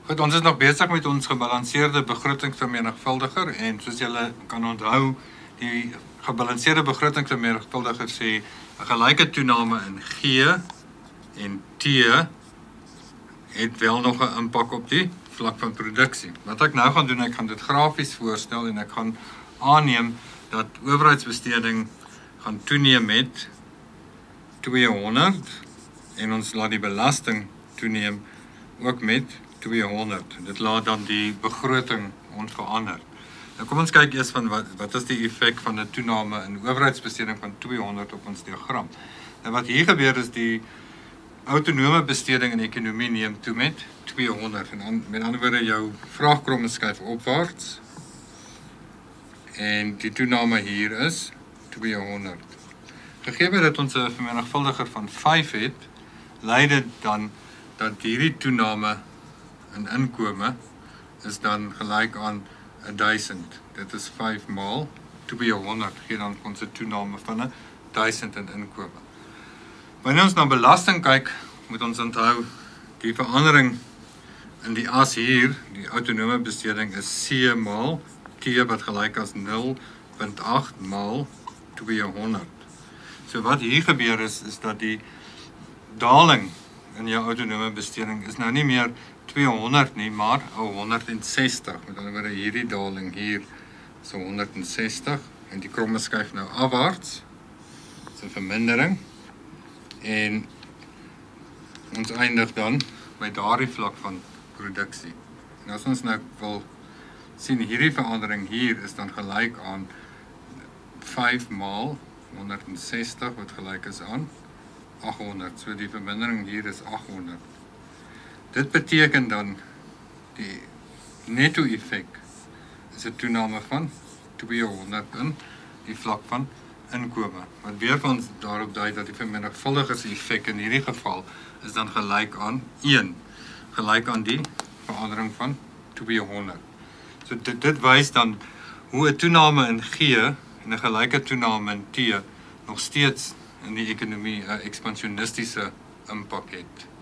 Goed, ons is nog besig met ons gebalanseerde begrotingsvermenigvuldiger en soos julle kan onthou, die gebalanseerde begrotingsvermenigvuldiger sê 'n gelyke toename in G en T het wel nog 'n impak op die vlak van produksie. Wat ek nou gaan doen, ek gaan dit grafies voorstel en ek gaan aanneem dat owerheidsbesteding gaan toeneem met 200 en ons laat die belasting toeneem ook met 200. Dit laat dan die begroting onveranderd. Nou kom ons kyk eers van wat is die effek van 'n toename in owerheidsbesteding van 200 op ons diagram. Nou wat hier gebeur is die autonome besteding in die ekonomie neem toe met 200 en met ander woorde jou vraagkromme skuif opwaarts en die toename hier is 200. Gegee dat ons 'n vermenigvuldiger van 5 het, lei dit dan dat hierdie toename in inkome is dan gelyk aan 1000. Dit is 5 maal 200 gee dan ons 'n toename van 1000 in inkome. Wanneer ons na belasting kyk, moet ons onthou die verandering in die as hier, die autonome besteding is C maal T wat gelyk as 0,8 maal 200. So wat hier gebeur is dat die daling in jou autonome besteding is nou nie meer 200 nie, maar 160. Met ander woorde hierdie daling hier is 160 en die kromme skuif nou afwaarts. Dit is 'n vermindering en ons eindig dan by daardie vlak van produksie. En as ons nou wil sien hierdie verandering hier is dan gelyk aan 5 maal 160 wat gelyk is aan 800. So die vermindering hier is 800. Dit beteken dan die netto effek is 'n toename van 200 in die vlak van inkome. Wat weer van ons daarop dui dat die vermenigvuldigers effek in hierdie geval is dan gelyk aan 1, gelyk aan die verandering van 200. So dit wys dan hoe 'n toename in G en 'n gelyke toename in T nog steeds in die ekonomie 'n ekspansionistiese impak het.